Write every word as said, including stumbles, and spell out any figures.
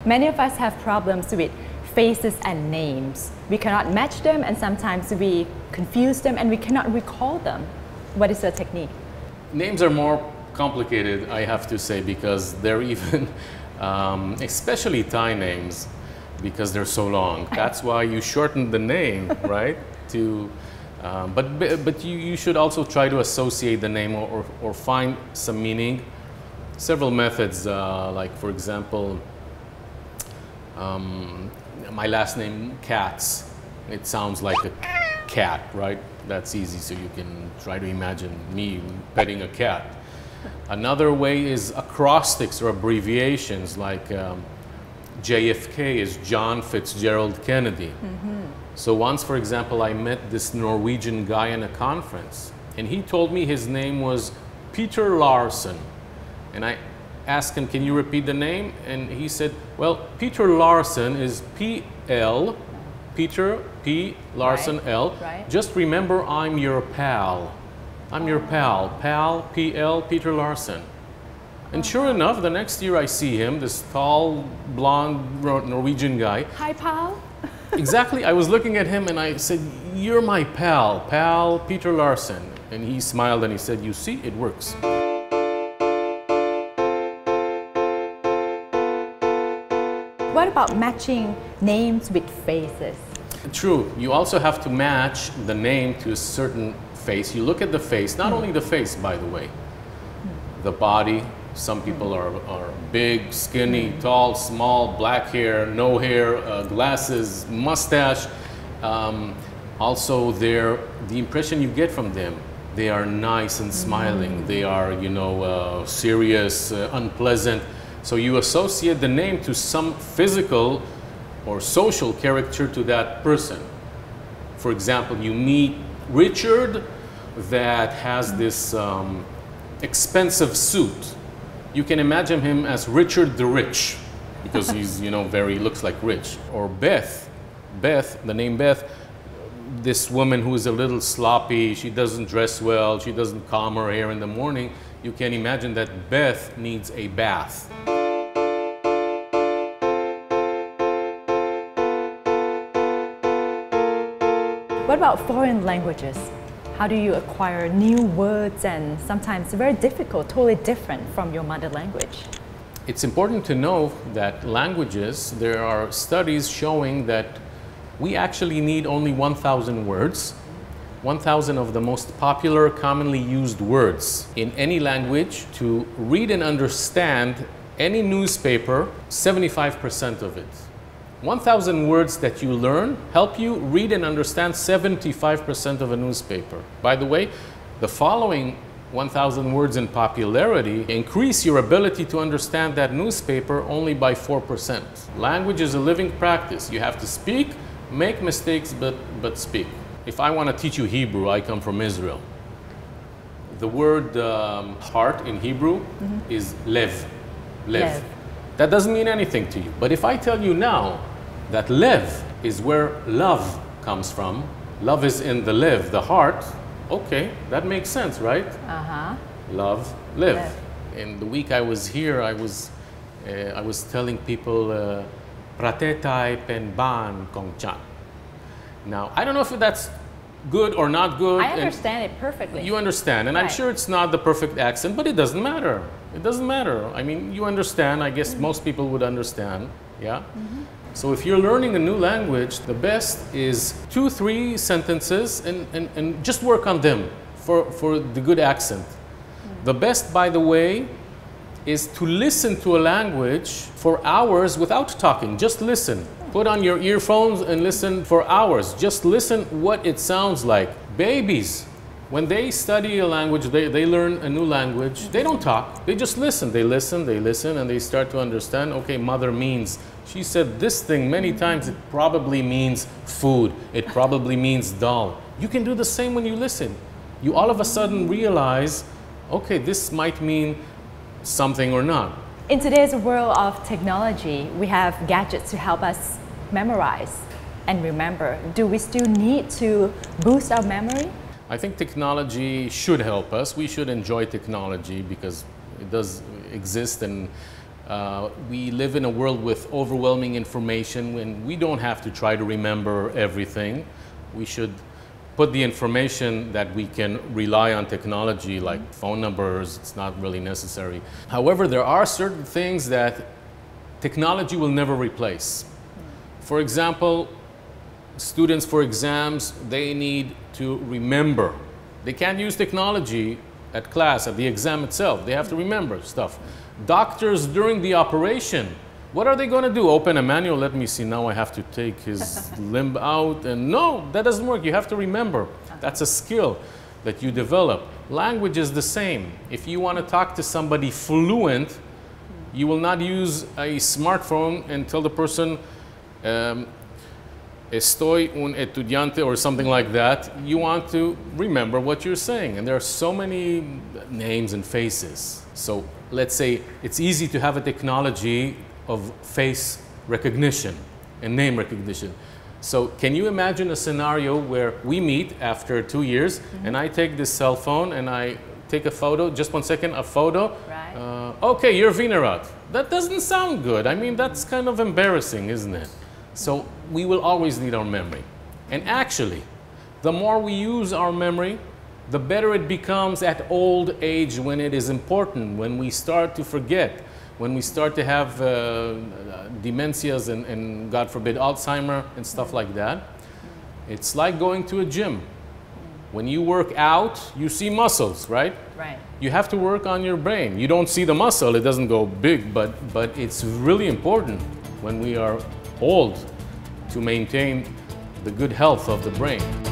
Many of us have problems with faces and names. We cannot match them, and sometimes we confuse them and we cannot recall them. What is the technique? Names are more complicated, I have to say, because they're even, um, especially Thai names, because they're so long. That's why you shorten the name, right? To, um, but but you, you should also try to associate the name or, or, or find some meaning. Several methods, uh, like for example, um, my last name, Katz. It sounds like a cat, right? That's easy, so you can try to imagine me petting a cat. Another way is acrostics or abbreviations, like um, J F K is John Fitzgerald Kennedy. Mm-hmm. So once, for example, I met this Norwegian guy in a conference, and he told me his name was Peter Larsen. And I asked him, can you repeat the name? And he said, well, Peter Larsen is P L, Peter, P, Larsen, right. L. Right. Just remember, I'm your pal. I'm your pal, pal, P L, Peter Larsen. And sure enough, the next year I see him, this tall, blonde Norwegian guy. Hi, pal. Exactly. I was looking at him and I said, you're my pal, pal, Peter Larsen. And he smiled and he said, you see, it works. What about matching names with faces? True. You also have to match the name to a certain face. You look at the face, not mm. only the face, by the way, mm. the body. Some people are, are big, skinny, mm. tall, small, black hair, no hair, uh, glasses, mustache. Um, also, their, the impression you get from them, they are nice and smiling. Mm. They are, you know, uh, serious, uh, unpleasant. So you associate the name to some physical or social character to that person. For example, you meet Richard that has this um, expensive suit. You can imagine him as Richard the Rich because he's, you know, very, looks like rich. Or Beth, Beth, the name Beth, this woman who is a little sloppy, she doesn't dress well, she doesn't comb her hair in the morning. You can imagine that Beth needs a bath. What about foreign languages? How do you acquire new words and sometimes very difficult, totally different from your mother language? It's important to know that languages, there are studies showing that we actually need only one thousand words, one thousand of the most popular, commonly used words in any language to read and understand any newspaper, seventy-five percent of it. one thousand words that you learn help you read and understand seventy-five percent of a newspaper. By the way, the following one thousand words in popularity increase your ability to understand that newspaper only by four percent. Language is a living practice. You have to speak, make mistakes, but, but speak. If I want to teach you Hebrew, I come from Israel. The word um, heart in Hebrew mm-hmm. is lev. Lev. lev. That doesn't mean anything to you. But if I tell you now that lev is where love comes from, love is in the lev, the heart, okay, that makes sense, right? Uh-huh. Love, live. Lev. In the week I was here, I was, uh, I was telling people, uh, pratetai pen ban kong chan. Now, I don't know if that's good or not good. I understand it perfectly. You understand, and right. I'm sure it's not the perfect accent, but it doesn't matter. It doesn't matter. I mean, you understand. I guess mm-hmm. most people would understand. Yeah? Mm-hmm. So if you're learning a new language, the best is two, three sentences and, and, and just work on them for, for the good accent. Mm-hmm. The best, by the way, is to listen to a language for hours without talking. Just listen. Put on your earphones and listen for hours. Just listen what it sounds like. Babies, when they study a language, they, they learn a new language, they don't talk. They just listen. They listen, they listen, and they start to understand, okay, mother means, she said this thing many times, it probably means food. It probably means dal. You can do the same when you listen. You all of a sudden realize, okay, this might mean something or not. In today's world of technology, we have gadgets to help us memorize and remember. Do we still need to boost our memory? I think technology should help us. We should enjoy technology because it does exist, and Uh, we live in a world with overwhelming information, and we don't have to try to remember everything. We should put the information that we can rely on technology, like phone numbers. It's not really necessary. However, there are certain things that technology will never replace. For example, students for exams, they need to remember. They can't use technology at class, at the exam itself. They have to remember stuff. Doctors during the operation, what are they going to do? Open a manual? Let me see, now I have to take his limb out. And no, that doesn't work. You have to remember. That's a skill that you develop. Language is the same. If you want to talk to somebody fluent, you will not use a smartphone and tell the person, um, estoy un estudiante or something like that. You want to remember what you're saying. And there are so many names and faces. So let's say it's easy to have a technology of face recognition and name recognition. So can you imagine a scenario where we meet after two years mm-hmm. and I take this cell phone and I take a photo, just one second, a photo. Right. Uh, okay, you're Vinerat. That doesn't sound good. I mean, that's kind of embarrassing, isn't it? So we will always need our memory. And actually, the more we use our memory, the better it becomes at old age when it is important, when we start to forget, when we start to have uh, dementias and, and, God forbid, Alzheimer and stuff like that. It's like going to a gym. When you work out, you see muscles, right? Right. You have to work on your brain. You don't see the muscle, it doesn't go big, but, but it's really important when we are old to maintain the good health of the brain.